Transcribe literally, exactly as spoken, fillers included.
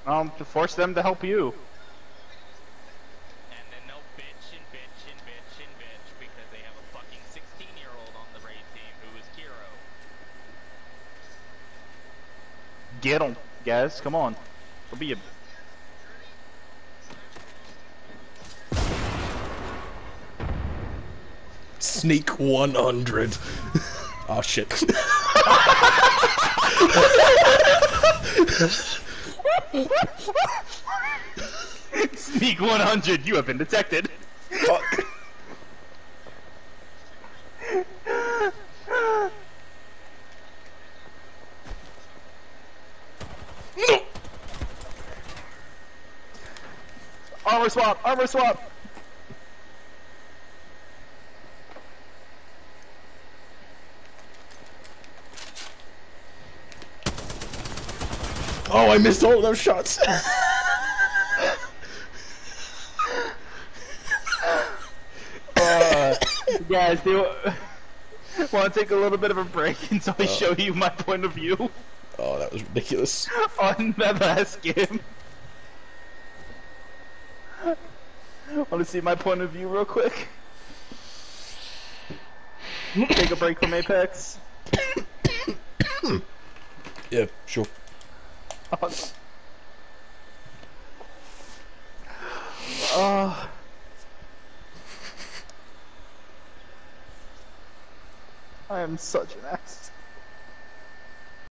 Um, to force them to help you. And then they'll bitch and bitch and bitch and bitch because they have a fucking sixteen-year-old on the raid team who is Kiro. Get them, guys. Come on. It'll be a... Sneak one hundred. Oh shit. Sneak one hundred, you have been detected. Fuck. No. Armor swap, armor swap. Oh, I missed all of those shots. uh, guys, do you want to take a little bit of a break until I uh, show you my point of view? Oh, that was ridiculous. On that last game. Want to see my point of view real quick? Take a break from Apex. Yeah, sure. Uh, I am such an ass.